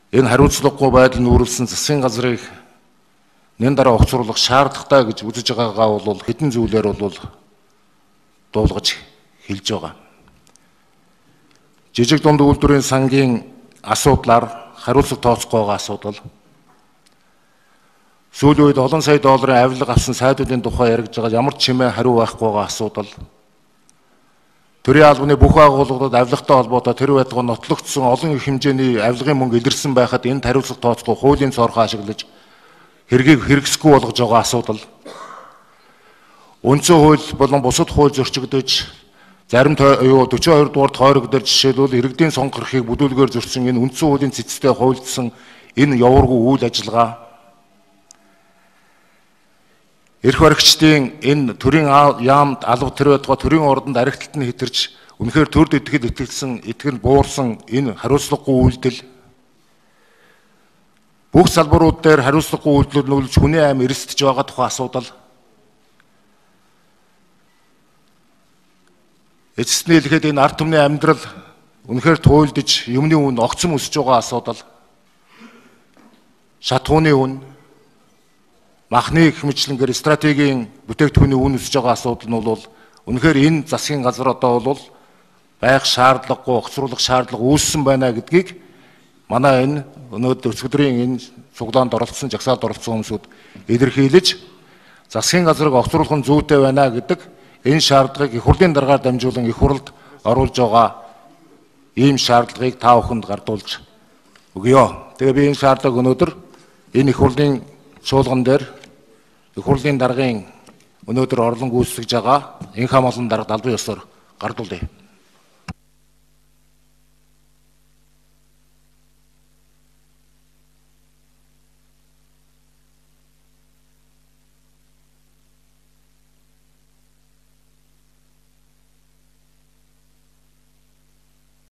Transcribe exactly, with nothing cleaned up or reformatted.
Энэ хариуцлагагүй байдал нүүрлсэн засгийн газрыг нэн дараа огцруулах шаардлагатай гэж үзэж байгаагаа бол хэдэн зүйлээр бол дуулгаж хэлж байгаа. Жижиг дунд үйлдвэрийн сангийн асуудлаар хариуцлага тооцохгүй байгаа асуудал. Сүүлийн үед олон сая долларын авилга авсан сайдуудын тухай яригдж байгаа ямар ч чимээ хариу байхгүй байгаа асуудал. Төрийн албаны бүх агуулгуудад авилгатай холбоотой тэр байтугай нотлогдсон олон их хэмжээний авилгын мөнгө илэрсэн байхад энэ хариуцлага тооцохгүй хуулийн цорхоо ашиглаж хэргийг хэрэгсэхгүй болгож байгаа асуудал. Үндсэн хууль болон бусад хууль зөрчигдөж зарим юу forty-two дугаар тойрог дээр жишээлбэл иргэдийн сонгох эрхийг бүдүүлгээр зөрчсөн энэ үндсэн хуулийн цэцтэй хуульдсан энэ явуургүй үйл ажиллагаа эрх баригчдын энэ төрийн яамд алба тэр байтугай төрийн ордонд аригталт нь хэтэрч үнэхээр төрд итгэл итгэлсэн итгэл буурсан энэ хариуцлагагүй үйлдэл бүх салбарууд дээр хариуцлагагүй үйлдэлүүд нүүлж хүний аим эрсдэж байгаа тухай асуудал. Эцэст нь хэлэхэд энэ ард түмний амьдрал үнэхээр туйлдж юмны үн огцом өсөж байгаа асуудал. Шатхууны үн, махны хэмжлэнгээр стратегийн бүтээгдэхүүний үн өсөж байгаа асуудал нь бол үнэхээр энэ засгийн газар одоо бол байх шаардлагагүй огцруулах шаардлага үүссэн байна гэдгийг манай энэ өнөөдөр өчигдрийн энэ цуглаанд оролцсон, жагсаалд оролцсон хүмүүсүүд илэрхийлж засгийн газрыг огцруулах нь зүйтэй байна гэдэг энэ шаардлагыг их хурлын дараагаар дамжуулан их хурлд оруулж байгаа ийм шаардлагыг та бүхэнд гардуулж өгье. Тэгээ би энэ шаардлагыг өнөөдөр энэ их хурлын чуулган дээр их хурлын даргын өнөөдөр орлон гүйцэтгэж байгаа энх хамгаалалтын дарга албан ёсоор гардуулъя.